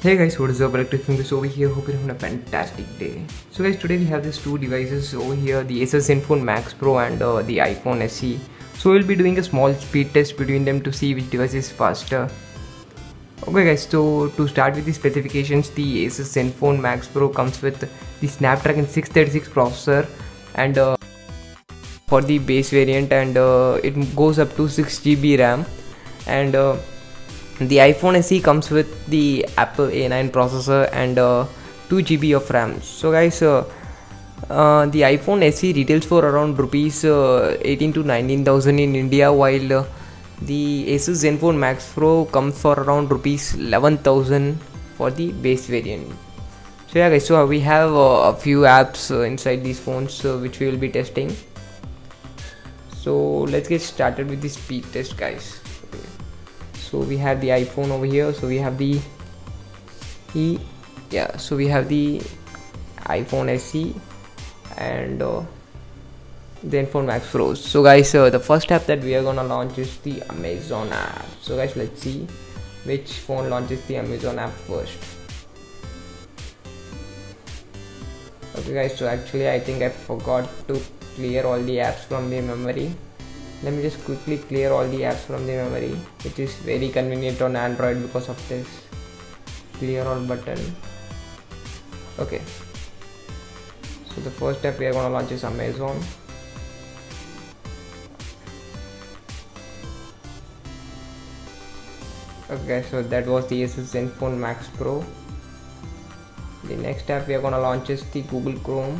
Hey guys, what is up? Electric Fingers over here. Hope you're having a fantastic day. So guys, today we have these two devices over here, the Asus Zenfone Max Pro and the iPhone SE. So we'll be doing a small speed test between them to see which device is faster. Okay guys, so to start with the specifications, the Asus Zenfone Max Pro comes with the Snapdragon 636 processor and for the base variant, and it goes up to 6 GB RAM, and the iPhone SE comes with the Apple A9 processor and 2 GB of RAM. So guys, the iPhone SE retails for around rupees 18 to 19,000 in India, while the Asus Zenfone Max Pro comes for around rupees 11,000 for the base variant. So yeah guys, so we have a few apps inside these phones which we will be testing. So let's get started with the speed test guys. So we have the iPhone over here, so we have the iPhone SE and Zenfone Max Pro. So guys, the first app that we are gonna launch is the Amazon app. So guys, let's see which phone launches the Amazon app first. Okay guys, so actually I think I forgot to clear all the apps from the memory. Let me just quickly clear all the apps from the memory, which is very convenient on Android because of this clear all button. Okay, so the first app we are going to launch is Amazon. Okay, so that was the Asus Zenfone Max Pro. The next app we are going to launch is the Google Chrome.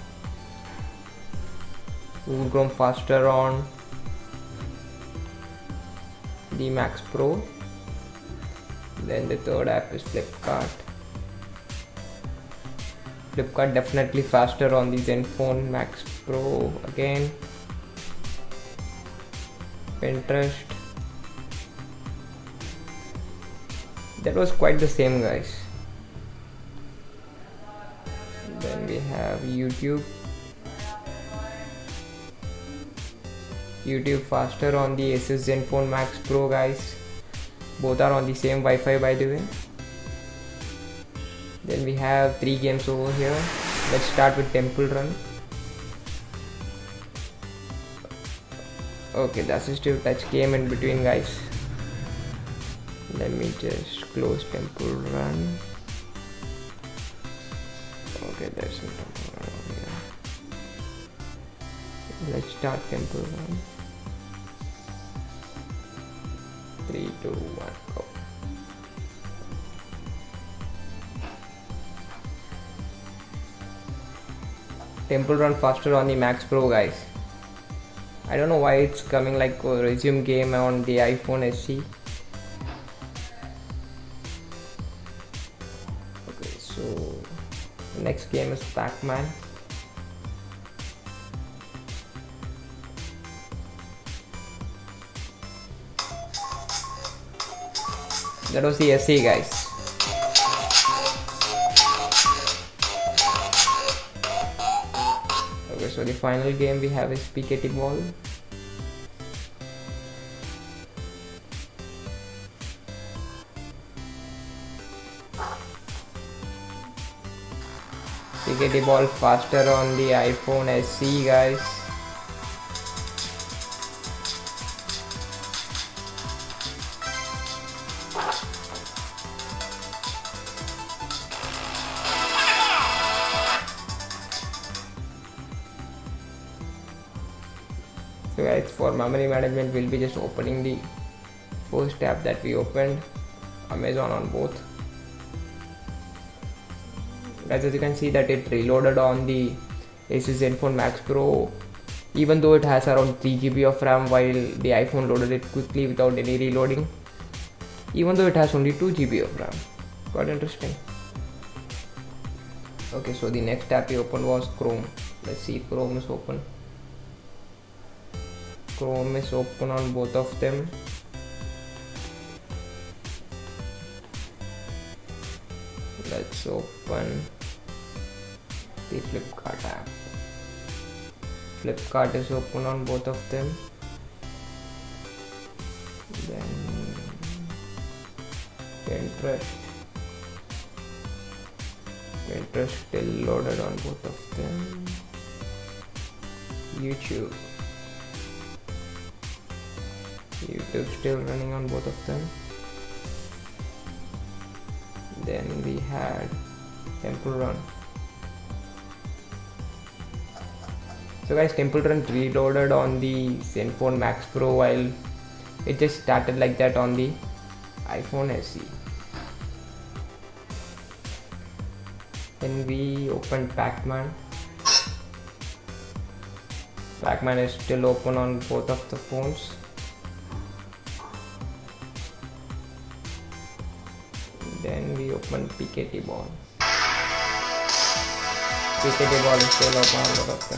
Google Chrome faster on the Max Pro. Then the third app is Flipkart. Flipkart definitely faster on the Zenfone Max Pro again. Pinterest. That was quite the same guys. Then we have YouTube. YouTube faster on the Asus Zenfone Max Pro guys. Both are on the same Wi-Fi by the way. Then we have 3 games over here. Let's start with Temple Run. Okay, the assistive touch came in between guys. Let me just close Temple Run. Okay, there's some Temple Run over here. Let's start Temple Run. 3, 2, 1, go. Temple Run faster on the Max Pro guys. I don't know why it's coming like a resume game on the iPhone SE. Okay, so the next game is Pac-Man. That was the SE guys. Okay, so the final game we have is Spaghetti Ball. Spaghetti Ball faster on the iPhone SE guys. So guys, for memory management we'll be just opening the first tab that we opened, Amazon on both. Guys, as you can see that it reloaded on the Asus Zenfone Max Pro, even though it has around 3 GB of RAM, while the iPhone loaded it quickly without any reloading, even though it has only 2 GB of RAM. Quite interesting. Okay, so the next tab we opened was Chrome. Let's see if Chrome is open. Chrome is open on both of them. Let's open the Flipkart app. Flipkart is open on both of them. Then Pinterest. Pinterest still loaded on both of them. YouTube still running on both of them. Then we had Temple Run. So guys, Temple Run reloaded on the Zenfone Max Pro while it just started like that on the iPhone SE. Then we opened Pac-Man. Pac-Man is still open on both of the phones. Then we opened PKT Ball. PKT Ball is still open on both of them.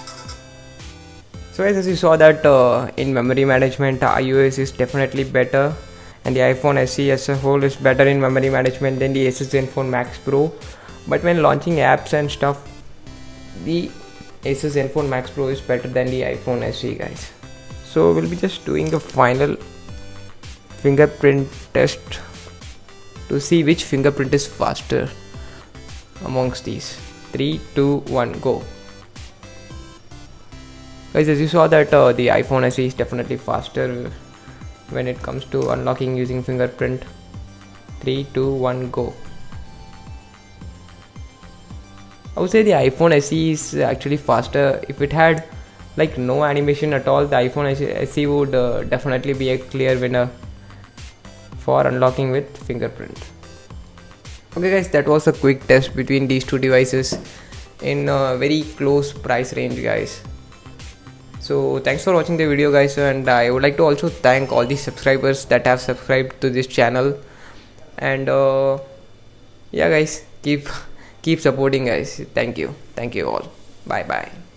So guys, as you saw that in memory management, iOS is definitely better, and the iPhone SE as a whole is better in memory management than the Asus Zenfone Max Pro. But when launching apps and stuff, the Asus Zenfone Max Pro is better than the iPhone SE, guys. So we'll be just doing a final fingerprint test to see which fingerprint is faster amongst these. 3, 2, 1, go. Guys, as you saw that the iPhone SE is definitely faster when it comes to unlocking using fingerprint. 3, 2, 1, go. I would say the iPhone SE is actually faster. If it had like no animation at all, the iPhone SE would definitely be a clear winner for unlocking with fingerprint. Okay guys, that was a quick test between these two devices in a very close price range, guys. So thanks for watching the video, guys, and I would like to also thank all the subscribers that have subscribed to this channel. And yeah guys, keep supporting, guys. Thank you all. Bye bye.